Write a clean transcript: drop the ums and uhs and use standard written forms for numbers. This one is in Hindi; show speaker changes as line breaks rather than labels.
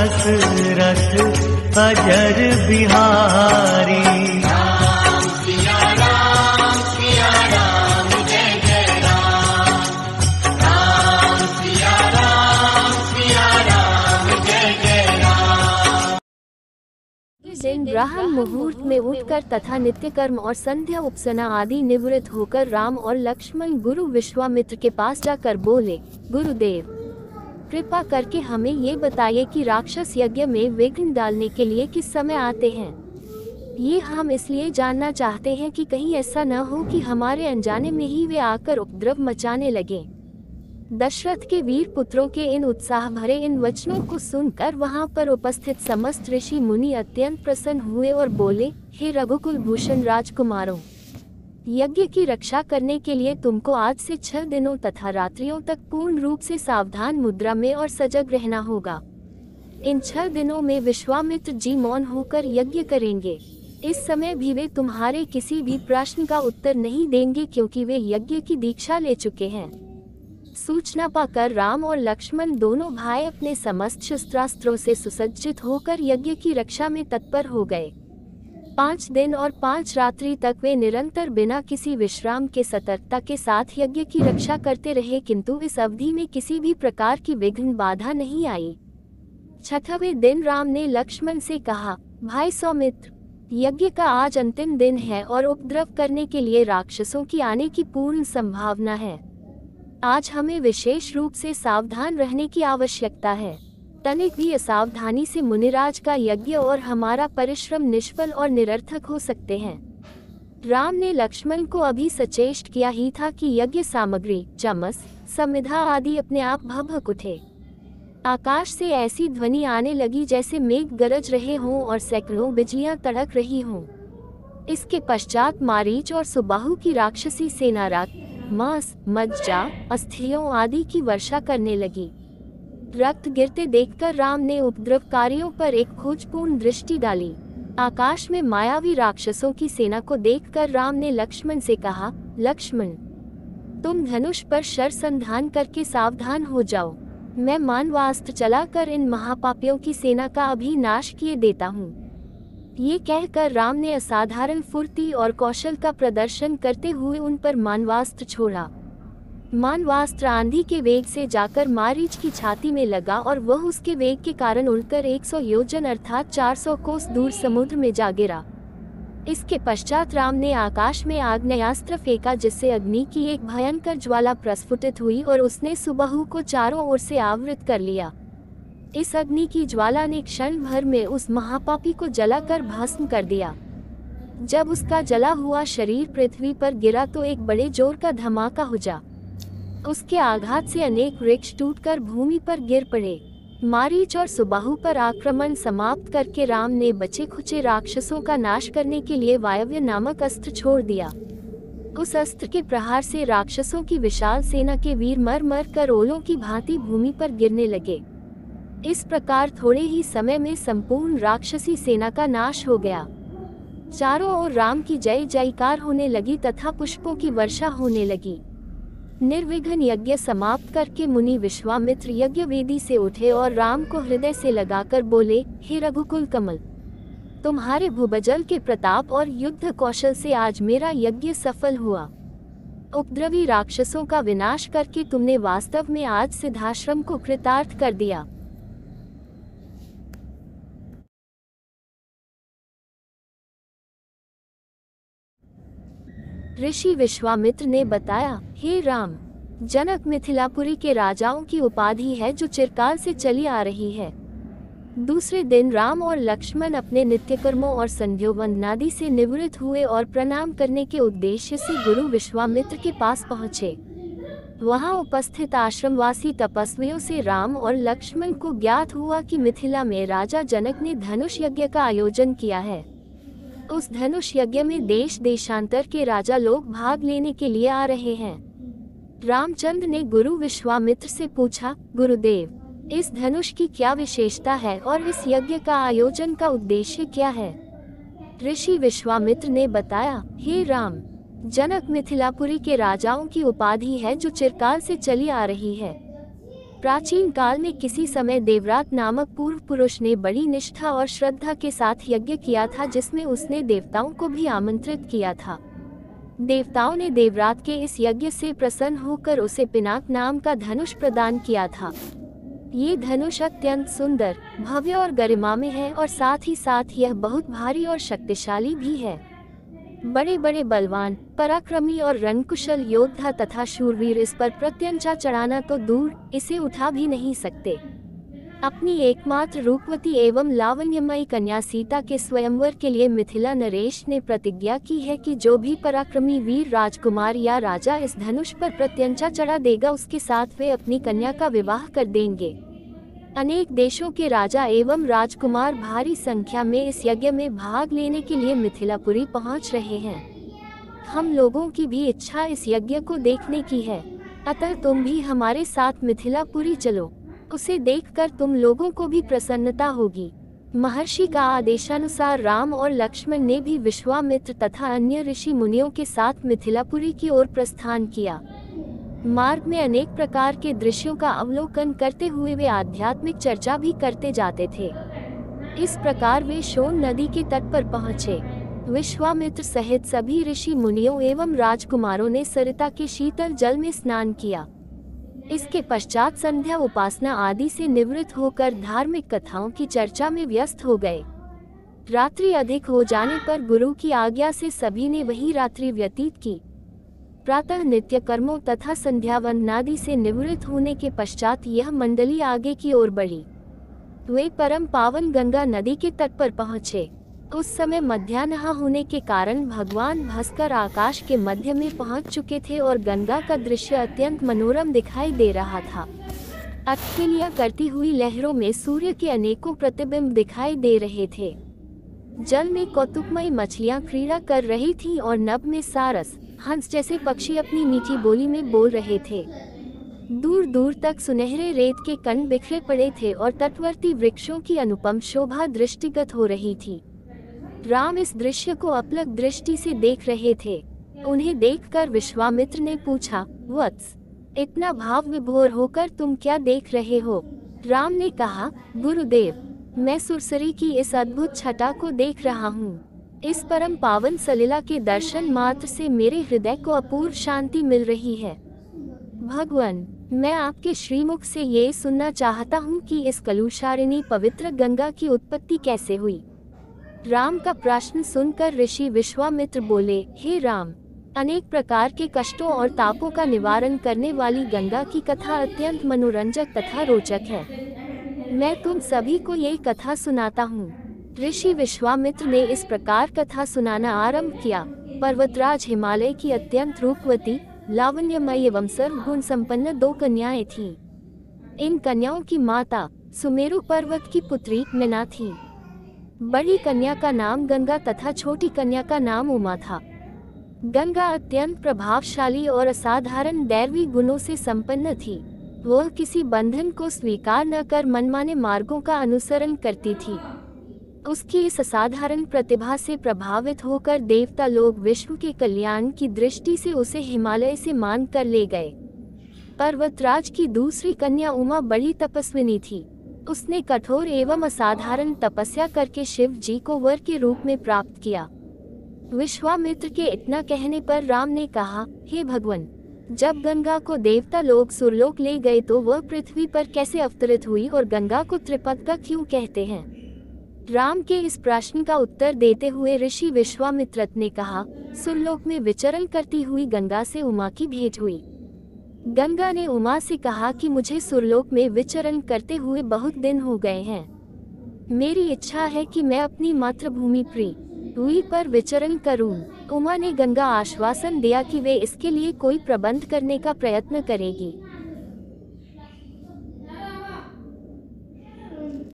दशरथ अजर बिहारी।
राम सिया राम जय जय राम। राम सिया राम जय जय राम।
इस दिन ब्राह्म मुहूर्त में उठकर तथा नित्य कर्म और संध्या उपसना आदि निवृत्त होकर राम और लक्ष्मण गुरु विश्वामित्र के पास जाकर बोले, गुरुदेव कृपा करके हमें ये बताइए कि राक्षस यज्ञ में विघ्न डालने के लिए किस समय आते हैं। ये हम इसलिए जानना चाहते हैं कि कहीं ऐसा न हो कि हमारे अनजाने में ही वे आकर उपद्रव मचाने लगे। दशरथ के वीर पुत्रों के इन उत्साह भरे इन वचनों को सुनकर वहां पर उपस्थित समस्त ऋषि मुनि अत्यंत प्रसन्न हुए और बोले, हे रघुकुल भूषण राजकुमारों, यज्ञ की रक्षा करने के लिए तुमको आज से 6 दिनों तथा रात्रियों तक पूर्ण रूप से सावधान मुद्रा में और सजग रहना होगा। इन 6 दिनों में विश्वामित्र जी मौन होकर यज्ञ करेंगे। इस समय भी वे तुम्हारे किसी भी प्रश्न का उत्तर नहीं देंगे क्योंकि वे यज्ञ की दीक्षा ले चुके हैं। सूचना पाकर राम और लक्ष्मण दोनों भाई अपने समस्त शस्त्रास्त्रों से सुसज्जित होकर यज्ञ की रक्षा में तत्पर हो गए। 5 दिन और 5 रात्रि तक वे निरंतर बिना किसी विश्राम के सतर्कता के साथ यज्ञ की रक्षा करते रहे, किंतु इस अवधि में किसी भी प्रकार की विघ्न बाधा नहीं आई। 6वें दिन राम ने लक्ष्मण से कहा, भाई सौमित्र, यज्ञ का आज अंतिम दिन है और उपद्रव करने के लिए राक्षसों की आने की पूर्ण संभावना है। आज हमें विशेष रूप से सावधान रहने की आवश्यकता है। तनिक भी असावधानी से मुनिराज का यज्ञ और हमारा परिश्रम निष्फल और निरर्थक हो सकते हैं। राम ने लक्ष्मण को अभी सचेष्ट किया ही था कि यज्ञ सामग्री, चमस, समिधा आदि अपने आप भभक उठे। आकाश से ऐसी ध्वनि आने लगी जैसे मेघ गरज रहे हों और सैकड़ों बिजलियां तड़क रही हों। इसके पश्चात मारीच और सुबाहु की राक्षसी सेना रक्त, मांस, मज्जा, अस्थियों आदि की वर्षा करने लगी। रक्त गिरते देखकर राम ने उपद्रवकारियों पर एक खोजपूर्ण दृष्टि डाली। आकाश में मायावी राक्षसों की सेना को देखकर राम ने लक्ष्मण से कहा, लक्ष्मण, तुम धनुष पर शरसंधान करके सावधान हो जाओ। मैं मानवास्त्र चलाकर इन महापापियों की सेना का अभी नाश किए देता हूँ। ये कहकर राम ने असाधारण फुर्ती और कौशल का प्रदर्शन करते हुए उन पर मानवास्त्र छोड़ा। मानवास्त्र आंधी के वेग से जाकर मारीच की छाती में लगा और वह उसके वेग के कारण उड़कर 100 योजन अर्थात 400 कोस दूर समुद्र में जा गिरा। इसके पश्चात राम ने आकाश में आग्नेयास्त्र फेंका जिससे अग्नि की एक भयंकर ज्वाला प्रस्फुटित हुई और उसने सुबाहु को चारों ओर से आवृत कर लिया। इस अग्नि की ज्वाला ने क्षण भर में उस महापापी को जलाकर भस्म कर दिया। जब उसका जला हुआ शरीर पृथ्वी पर गिरा तो एक बड़े जोर का धमाका हुआ। उसके आघात से अनेक वृक्ष टूटकर भूमि पर गिर पड़े। मारीच और सुबाहु पर आक्रमण समाप्त करके राम ने बचे खुचे राक्षसों का नाश करने के लिए वायव्य नामक अस्त्र छोड़ दिया। उस अस्त्र के प्रहार से राक्षसों की विशाल सेना के वीर मर मर कर ओलों की भांति भूमि पर गिरने लगे। इस प्रकार थोड़े ही समय में संपूर्ण राक्षसी सेना का नाश हो गया। चारों ओर राम की जय जयकार होने लगी तथा पुष्पों की वर्षा होने लगी। निर्विघ्न यज्ञ समाप्त करके मुनि विश्वामित्र यज्ञ वेदी से उठे और राम को हृदय से लगाकर बोले, हे रघुकुल कमल, तुम्हारे भूबजल के प्रताप और युद्ध कौशल से आज मेरा यज्ञ सफल हुआ। उपद्रवी राक्षसों का विनाश करके तुमने वास्तव में आज सिद्धाश्रम को कृतार्थ कर दिया। ऋषि विश्वामित्र ने बताया, हे राम, जनक मिथिलापुरी के राजाओं की उपाधि है जो चिरकाल से चली आ रही है। दूसरे दिन राम और लक्ष्मण अपने नित्य कर्मों और संध्योवंदनादि से निवृत्त हुए और प्रणाम करने के उद्देश्य से गुरु विश्वामित्र के पास पहुँचे। वहां उपस्थित आश्रमवासी तपस्वियों से राम और लक्ष्मण को ज्ञात हुआ कि मिथिला में राजा जनक ने धनुष यज्ञ का आयोजन किया है। उस धनुष यज्ञ में देश देशांतर के राजा लोग भाग लेने के लिए आ रहे हैं। रामचंद्र ने गुरु विश्वामित्र से पूछा, गुरुदेव, इस धनुष की क्या विशेषता है और इस यज्ञ का आयोजन का उद्देश्य क्या है? ऋषि विश्वामित्र ने बताया, हे राम, जनक मिथिलापुरी के राजाओं की उपाधि है जो चिरकाल से चली आ रही है। प्राचीन काल में किसी समय देवरात नामक पूर्व पुरुष ने बड़ी निष्ठा और श्रद्धा के साथ यज्ञ किया था, जिसमें उसने देवताओं को भी आमंत्रित किया था। देवताओं ने देवरात के इस यज्ञ से प्रसन्न होकर उसे पिनाक नाम का धनुष प्रदान किया था। ये धनुष अत्यंत सुंदर, भव्य और गरिमामय है और साथ ही साथ यह बहुत भारी और शक्तिशाली भी है। बड़े बड़े बलवान, पराक्रमी और रणकुशल योद्धा तथा शूरवीर इस पर प्रत्यंचा चढ़ाना तो दूर, इसे उठा भी नहीं सकते। अपनी एकमात्र रूपवती एवं लावण्यमयी कन्या सीता के स्वयंवर के लिए मिथिला नरेश ने प्रतिज्ञा की है कि जो भी पराक्रमी वीर राजकुमार या राजा इस धनुष पर प्रत्यंचा चढ़ा देगा, उसके साथ वे अपनी कन्या का विवाह कर देंगे। अनेक देशों के राजा एवं राजकुमार भारी संख्या में इस यज्ञ में भाग लेने के लिए मिथिलापुरी पहुंच रहे हैं। हम लोगों की भी इच्छा इस यज्ञ को देखने की है, अतः तुम भी हमारे साथ मिथिलापुरी चलो। उसे देखकर तुम लोगों को भी प्रसन्नता होगी। महर्षि का आदेशानुसार राम और लक्ष्मण ने भी विश्वामित्र तथा अन्य ऋषि मुनियों के साथ मिथिलापुरी की ओर प्रस्थान किया। मार्ग में अनेक प्रकार के दृश्यों का अवलोकन करते हुए वे आध्यात्मिक चर्चा भी करते जाते थे। इस प्रकार वे सोन नदी के तट पर पहुँचे। विश्वामित्र सहित सभी ऋषि मुनियों एवं राजकुमारों ने सरिता के शीतल जल में स्नान किया। इसके पश्चात संध्या उपासना आदि से निवृत्त होकर धार्मिक कथाओं की चर्चा में व्यस्त हो गए। रात्रि अधिक हो जाने पर गुरु की आज्ञा से सभी ने वही रात्रि व्यतीत की। प्रातः नित्य कर्मों तथा संध्या वंदनादि से निवृत्त होने के पश्चात यह मंडली आगे की ओर बढ़ी। वे परम पावन गंगा नदी के तट पर पहुँचे। उस समय मध्याह्न होने के कारण भगवान भास्कर आकाश के मध्य में पहुंच चुके थे और गंगा का दृश्य अत्यंत मनोरम दिखाई दे रहा था। अटखेलियां करती हुई लहरों में सूर्य के अनेकों प्रतिबिंब दिखाई दे रहे थे। जल में कौतुकमयी मछलियां क्रीड़ा कर रही थीं और नभ में सारस, हंस जैसे पक्षी अपनी मीठी बोली में बोल रहे थे। दूर दूर तक सुनहरे रेत के कण बिखरे पड़े थे और तटवर्ती वृक्षों की अनुपम शोभा दृष्टिगत हो रही थी। राम इस दृश्य को अपलक दृष्टि से देख रहे थे। उन्हें देखकर विश्वामित्र ने पूछा, वत्स, इतना भाव विभोर होकर तुम क्या देख रहे हो? राम ने कहा, गुरुदेव, मैं सुरसरी की इस अद्भुत छटा को देख रहा हूँ। इस परम पावन सलिला के दर्शन मात्र से मेरे हृदय को अपूर्व शांति मिल रही है। भगवान, मैं आपके श्रीमुख से ये सुनना चाहता हूँ कि इस कलुषारिणी पवित्र गंगा की उत्पत्ति कैसे हुई। राम का प्रश्न सुनकर ऋषि विश्वामित्र बोले, हे राम, अनेक प्रकार के कष्टों और तापों का निवारण करने वाली गंगा की कथा अत्यंत मनोरंजक तथा रोचक है। मैं तुम सभी को ये कथा सुनाता हूँ। ऋषि विश्वामित्र ने इस प्रकार कथा सुनाना आरंभ किया। पर्वतराज हिमालय की अत्यंत रूपवती, लावण्यमयी एवं सर्वगुण संपन्न 2 कन्याएं थीं। इन कन्याओं की माता सुमेरु पर्वत की पुत्री मीना थी। बड़ी कन्या का नाम गंगा तथा छोटी कन्या का नाम उमा था। गंगा अत्यंत प्रभावशाली और असाधारण दैवी गुणों से संपन्न थी। वह किसी बंधन को स्वीकार न कर मनमाने मार्गों का अनुसरण करती थी। उसकी इस असाधारण प्रतिभा से प्रभावित होकर देवता लोग विश्व के कल्याण की दृष्टि से उसे हिमालय से मान कर ले गए। पर्वतराज की दूसरी कन्या उमा बड़ी तपस्विनी थी। उसने कठोर एवं असाधारण तपस्या करके शिव जी को वर के रूप में प्राप्त किया। विश्वामित्र के इतना कहने पर राम ने कहा, हे भगवान, जब गंगा को देवता लोग सुरलोक ले गए तो वह पृथ्वी पर कैसे अवतरित हुई और गंगा को त्रिपदका क्यों कहते हैं? राम के इस प्रश्न का उत्तर देते हुए ऋषि विश्वामित्र ने कहा, सुरलोक में विचरण करती हुई गंगा से उमा की भेंट हुई। गंगा ने उमा से कहा कि मुझे सुरलोक में विचरण करते हुए बहुत दिन हो गए हैं। मेरी इच्छा है कि मैं अपनी मातृभूमि पृथ्वी पर विचरण करूं। उमा ने गंगा आश्वासन दिया कि वे इसके लिए कोई प्रबंध करने का प्रयत्न करेगी।